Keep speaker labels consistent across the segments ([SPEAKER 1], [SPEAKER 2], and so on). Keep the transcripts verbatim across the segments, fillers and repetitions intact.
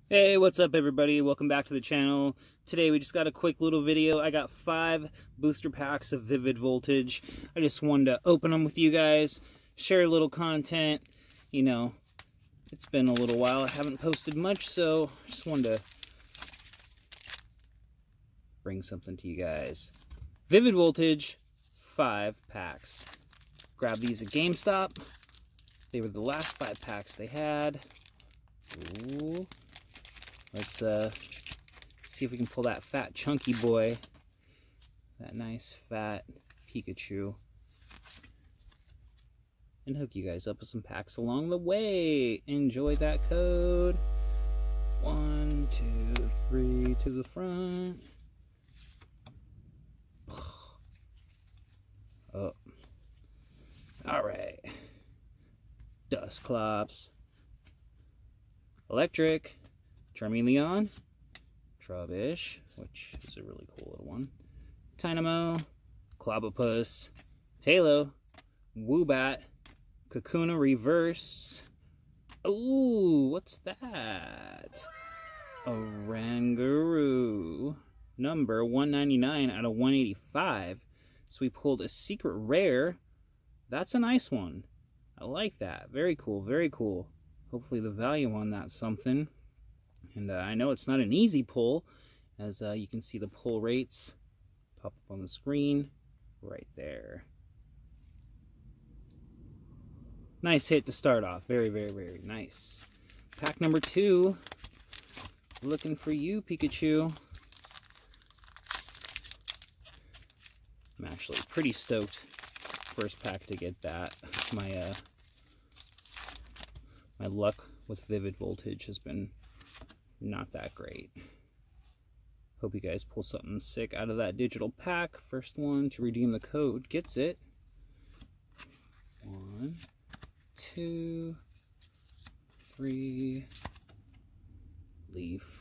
[SPEAKER 1] Hey, what's up everybody? Welcome back to the channel. Today we just got a quick little video. I got five booster packs of Vivid Voltage. I just wanted to open them with you guys, share a little content. You know, it's been a little while. I haven't posted much, so I just wanted to bring something to you guys. Vivid Voltage, five packs. Grab these at GameStop. They were the last five packs they had. Ooh. Let's uh, see if we can pull that fat chunky boy. That nice fat Pikachu. And hook you guys up with some packs along the way. Enjoy that code. One, two, three to the front. Oh. Alright. Dusclops. Electric. Charmeleon, Trubbish, which is a really cool little one, Tynamo, Clobbopus, Tailo, Woobat, Kakuna Reverse. Ooh, what's that? Oranguru, number one ninety-nine out of one eighty-five. So we pulled a secret rare. That's a nice one. I like that. Very cool, very cool. Hopefully the value on that's something. And uh, I know it's not an easy pull, as uh, you can see the pull rates pop up on the screen right there. Nice hit to start off. Very, very, very nice. Pack number two. Looking for you, Pikachu. I'm actually pretty stoked. First pack to get that. My uh, my luck with Vivid Voltage has been not that great. Hope you guys pull something sick out of that digital pack. First one to redeem the code gets it. One, two, three. Leaf.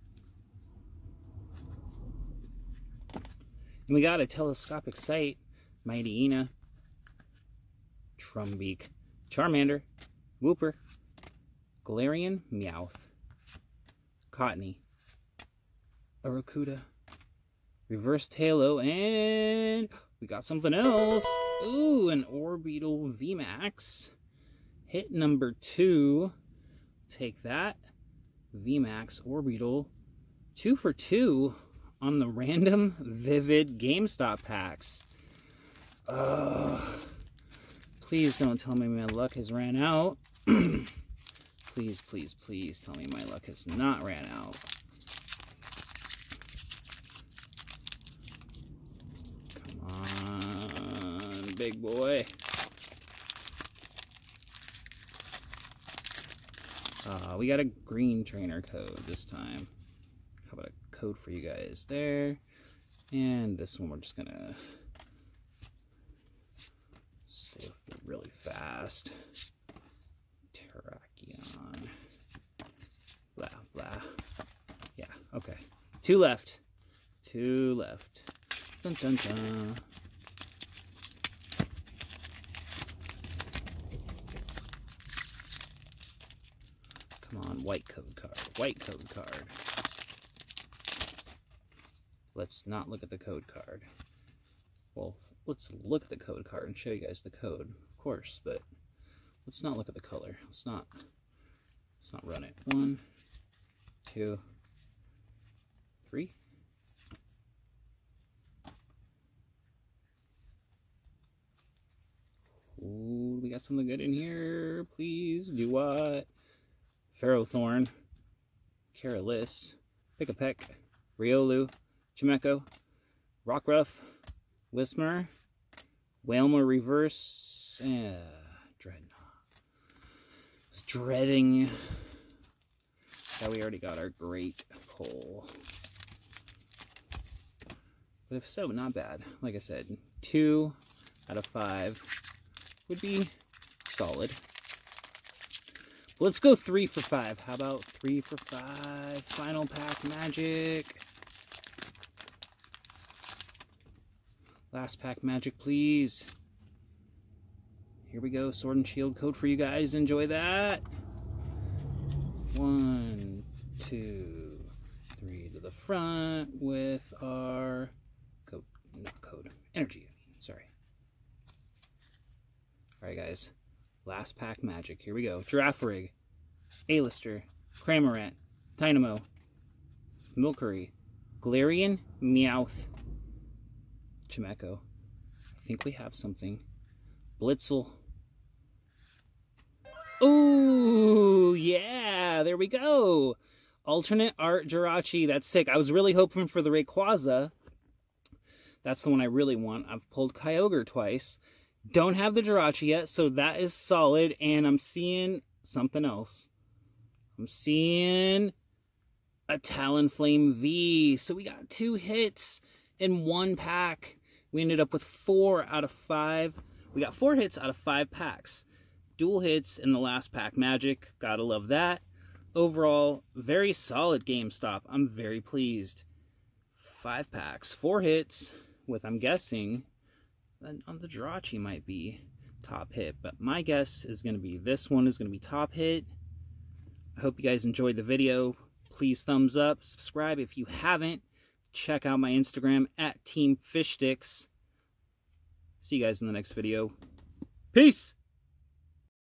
[SPEAKER 1] And we got a telescopic sight. Mightyena. Trumbeak. Charmander. Wooper. Galarian. Meowth. Cottony, Aracuda, Reverse Tailo, and we got something else. Ooh, an Orbeetle V max. Hit number two. Take that. V max Orbeetle. Two for two on the random Vivid GameStop packs. Uh, please don't tell me my luck has ran out. Please, please, please tell me my luck has not ran out. Come on, big boy. Uh, we got a green trainer code this time. How about a code for you guys there? And this one we're just gonna stay with it really fast. Terrakion. Blah, blah. Yeah, okay. Two left. Two left. Dun, dun, dun. Come on, white code card. White code card. Let's not look at the code card. Well, let's look at the code card and show you guys the code, of course, but let's not look at the color. Let's not, let's not run it. One, two, three. Ooh, we got something good in here. Please do what? Ferrothorn, Carolus, Pick-a-Peck, Riolu, Chimecho, Rockruff, Whismur, Wailmer Reverse, and Dreadnought. I was dreading that we already got our great pull. But if so, not bad. Like I said, two out of five would be solid. Let's go three for five. How about three for five? Final pack magic. Last pack magic, please. Here we go. Sword and Shield code for you guys. Enjoy that. One, two, three to the front with our code, not code, energy. Sorry. All right, guys. Last pack magic. Here we go. Girafarig, A-Lister, Cramorant, Dynamo, Milcery, Galarian, Meowth, Chimecho. I think we have something. Blitzel. Ooh, yeah, there we go. Alternate art Jirachi. That's sick. I was really hoping for the Rayquaza. That's the one I really want. I've pulled Kyogre twice. Don't have the Jirachi yet, so that is solid. And I'm seeing something else. I'm seeing a Talonflame V. So we got two hits in one pack. We ended up with four out of five. We got four hits out of five packs. Dual hits in the last pack magic. Gotta love that. Overall, very solid GameStop. I'm very pleased. Five packs, four hits with, I'm guessing, on the Jirachi might be top hit. But my guess is going to be this one is going to be top hit. I hope you guys enjoyed the video. Please thumbs up, subscribe if you haven't. Check out my Instagram at Team Fish Sticks. See you guys in the next video. Peace!